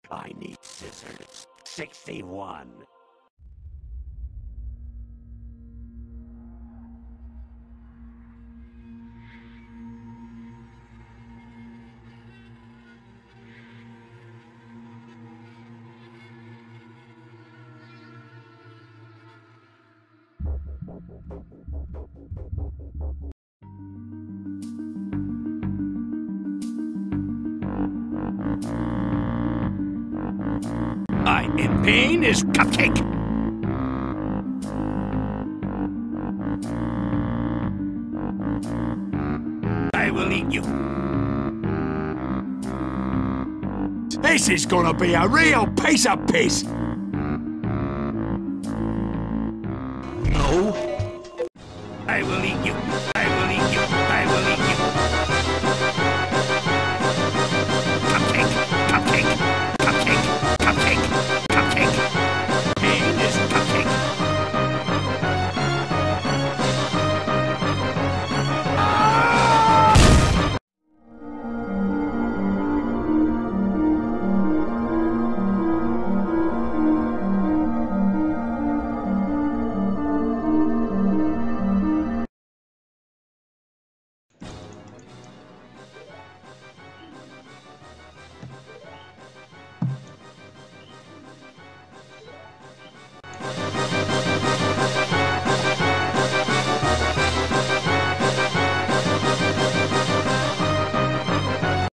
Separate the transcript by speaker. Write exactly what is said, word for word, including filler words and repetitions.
Speaker 1: Painis scissors. sixty-one. I am Painis cupcake. I will eat you. This is gonna be a real piece of piss. No. I will eat you. I